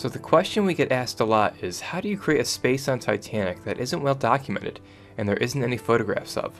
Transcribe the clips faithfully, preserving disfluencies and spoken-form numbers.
So the question we get asked a lot is, how do you create a space on Titanic that isn't well documented and there isn't any photographs of?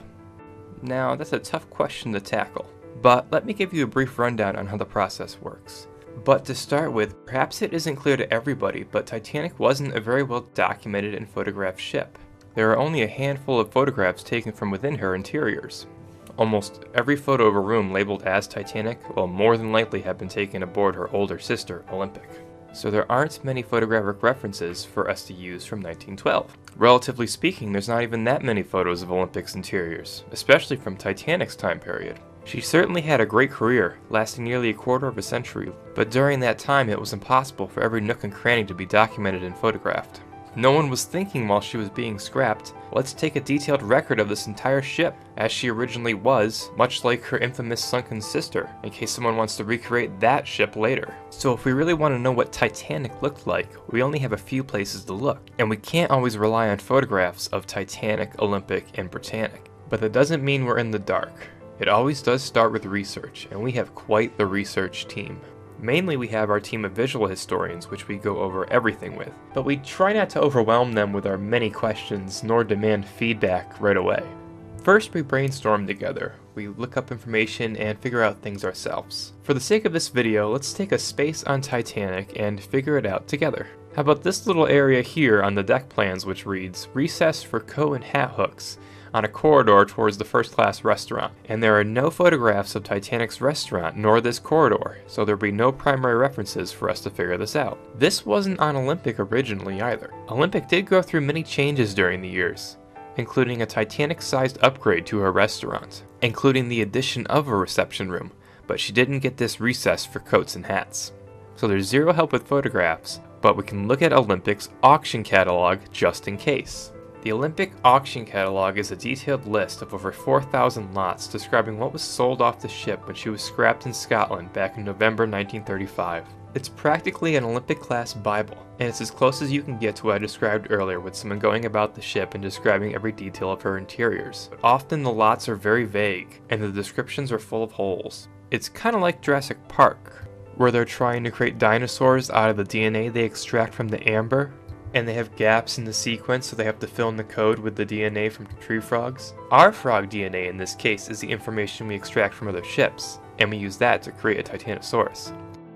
Now, that's a tough question to tackle, but let me give you a brief rundown on how the process works. But to start with, perhaps it isn't clear to everybody, but Titanic wasn't a very well documented and photographed ship. There are only a handful of photographs taken from within her interiors. Almost every photo of a room labeled as Titanic will more than likely have been taken aboard her older sister, Olympic. So there aren't many photographic references for us to use from nineteen twelve. Relatively speaking, there's not even that many photos of Olympic's interiors, especially from Titanic's time period. She certainly had a great career, lasting nearly a quarter of a century, but during that time it was impossible for every nook and cranny to be documented and photographed. No one was thinking while she was being scrapped, let's take a detailed record of this entire ship, as she originally was, much like her infamous sunken sister, in case someone wants to recreate that ship later. So if we really want to know what Titanic looked like, we only have a few places to look, and we can't always rely on photographs of Titanic, Olympic, and Britannic. But that doesn't mean we're in the dark. It always does start with research, and we have quite the research team. Mainly we have our team of visual historians, which we go over everything with, but we try not to overwhelm them with our many questions nor demand feedback right away. First, we brainstorm together. We look up information and figure out things ourselves. For the sake of this video, let's take a space on Titanic and figure it out together. How about this little area here on the deck plans, which reads, recess for coat and hat hooks, on a corridor towards the first class restaurant. And there are no photographs of Titanic's restaurant nor this corridor, so there'll be no primary references for us to figure this out. This wasn't on Olympic originally either. Olympic did go through many changes during the years, including a Titanic-sized upgrade to her restaurant, including the addition of a reception room, but she didn't get this recess for coats and hats. So there's zero help with photographs, but we can look at Olympic's auction catalog just in case. The Olympic auction catalog is a detailed list of over four thousand lots describing what was sold off the ship when she was scrapped in Scotland back in November nineteen thirty-five. It's practically an Olympic-class Bible, and it's as close as you can get to what I described earlier with someone going about the ship and describing every detail of her interiors. But often the lots are very vague, and the descriptions are full of holes. It's kind of like Jurassic Park, where they're trying to create dinosaurs out of the D N A they extract from the amber, and they have gaps in the sequence, so they have to fill in the code with the D N A from tree frogs. Our frog D N A in this case is the information we extract from other ships, and we use that to create a Titanosaurus.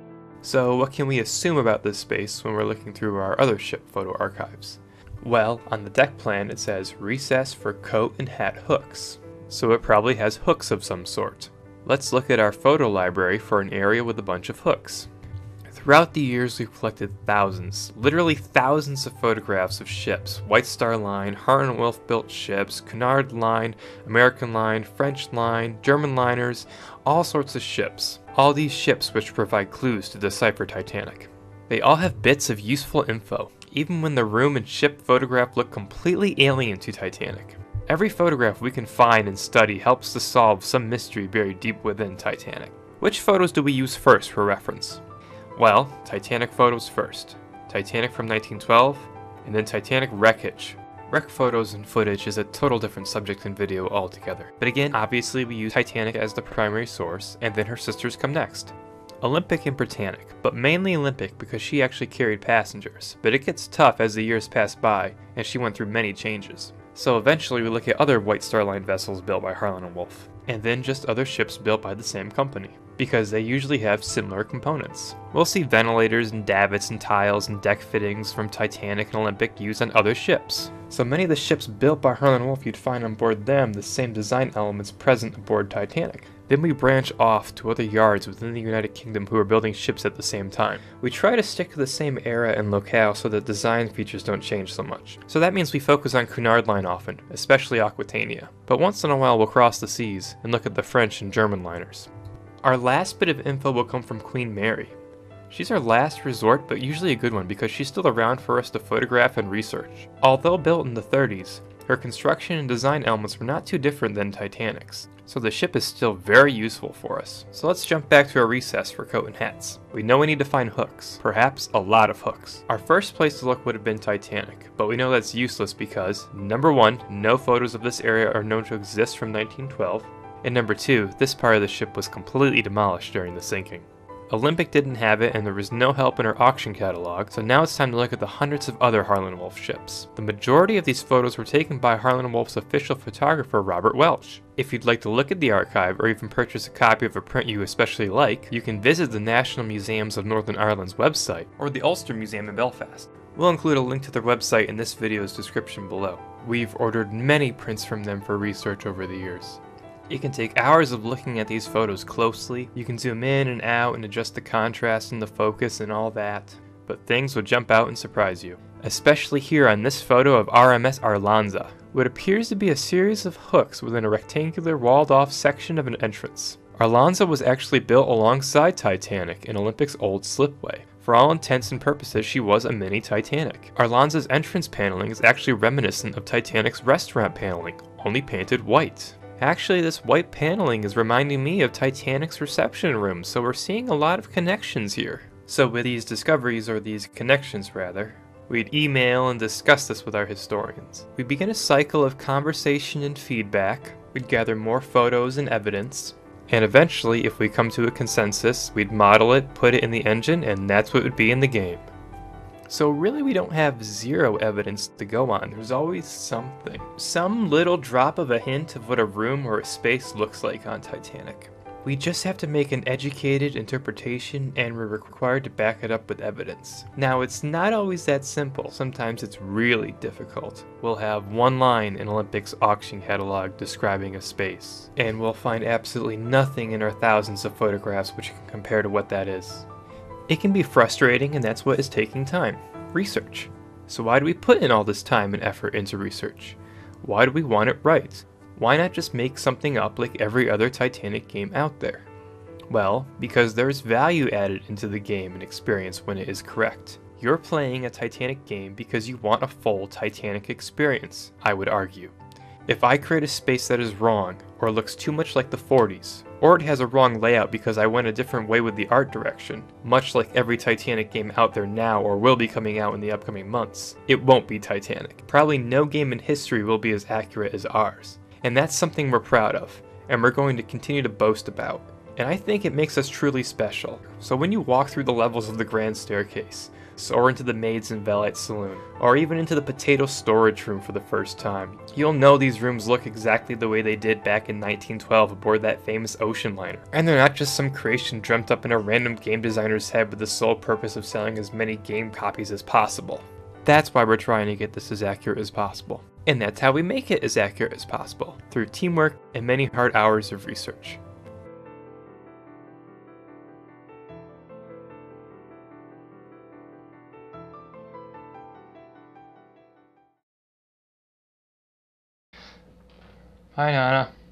So what can we assume about this space when we're looking through our other ship photo archives? Well, on the deck plan it says recess for coat and hat hooks, so it probably has hooks of some sort. Let's look at our photo library for an area with a bunch of hooks. Throughout the years, we've collected thousands, literally thousands of photographs of ships. White Star Line, Heart and Wolf built ships, Cunard Line, American Line, French Line, German liners, all sorts of ships. All these ships which provide clues to decipher Titanic. They all have bits of useful info, even when the room and ship photograph look completely alien to Titanic. Every photograph we can find and study helps to solve some mystery buried deep within Titanic. Which photos do we use first for reference? Well, Titanic photos first. Titanic from nineteen twelve, and then Titanic wreckage. Wreck photos and footage is a total different subject in video altogether. But again, obviously we use Titanic as the primary source, and then her sisters come next. Olympic and Britannic, but mainly Olympic because she actually carried passengers. But it gets tough as the years pass by, and she went through many changes. So eventually we look at other White Star Line vessels built by Harland and Wolff, and then just other ships built by the same company, because they usually have similar components. We'll see ventilators and davits and tiles and deck fittings from Titanic and Olympic used on other ships. So many of the ships built by Harland and Wolff, you'd find on board them the same design elements present aboard Titanic. Then we branch off to other yards within the United Kingdom who are building ships at the same time. We try to stick to the same era and locale so that design features don't change so much. So that means we focus on Cunard Line often, especially Aquitania. But once in a while we'll cross the seas and look at the French and German liners. Our last bit of info will come from Queen Mary. She's our last resort, but usually a good one because she's still around for us to photograph and research. Although built in the thirties, her construction and design elements were not too different than Titanic's, so the ship is still very useful for us. So let's jump back to our recess for coat and hats. We know we need to find hooks, perhaps a lot of hooks. Our first place to look would have been Titanic, but we know that's useless because, number one, no photos of this area are known to exist from nineteen twelve, and number two, this part of the ship was completely demolished during the sinking. Olympic didn't have it and there was no help in her auction catalog, so now it's time to look at the hundreds of other Harlan Wolff ships. The majority of these photos were taken by Harlan Wolff's official photographer Robert Welch. If you'd like to look at the archive or even purchase a copy of a print you especially like, you can visit the National Museums of Northern Ireland's website or the Ulster Museum in Belfast. We'll include a link to their website in this video's description below. We've ordered many prints from them for research over the years. It can take hours of looking at these photos closely. You can zoom in and out and adjust the contrast and the focus and all that. But things will jump out and surprise you. Especially here on this photo of R M S Arlanza, what appears to be a series of hooks within a rectangular walled off section of an entrance. Arlanza was actually built alongside Titanic in Olympic's old slipway. For all intents and purposes, she was a mini Titanic. Arlanza's entrance paneling is actually reminiscent of Titanic's restaurant paneling, only painted white. Actually, this white paneling is reminding me of Titanic's reception room, so we're seeing a lot of connections here. So with these discoveries, or these connections rather, we'd email and discuss this with our historians. We begin a cycle of conversation and feedback, we'd gather more photos and evidence, and eventually, if we come to a consensus, we'd model it, put it in the engine, and that's what would be in the game. So really we don't have zero evidence to go on, there's always something. Some little drop of a hint of what a room or a space looks like on Titanic. We just have to make an educated interpretation and we're required to back it up with evidence. Now it's not always that simple, sometimes it's really difficult. We'll have one line in Olympic's auction catalog describing a space, and we'll find absolutely nothing in our thousands of photographs which can compare to what that is. It can be frustrating, and that's what is taking time. Research. So why do we put in all this time and effort into research? Why do we want it right? Why not just make something up like every other Titanic game out there? Well, because there's value added into the game and experience when it is correct. You're playing a Titanic game because you want a full Titanic experience, I would argue. If I create a space that is wrong, or looks too much like the forties, or it has a wrong layout because I went a different way with the art direction, much like every Titanic game out there now or will be coming out in the upcoming months, it won't be Titanic. Probably no game in history will be as accurate as ours. And that's something we're proud of, and we're going to continue to boast about. And I think it makes us truly special. So when you walk through the levels of the Grand Staircase, soar into the Maids and Valets Saloon, or even into the potato storage room for the first time, you'll know these rooms look exactly the way they did back in nineteen twelve aboard that famous ocean liner. And they're not just some creation dreamt up in a random game designer's head with the sole purpose of selling as many game copies as possible. That's why we're trying to get this as accurate as possible. And that's how we make it as accurate as possible, through teamwork and many hard hours of research. Hi, Nana.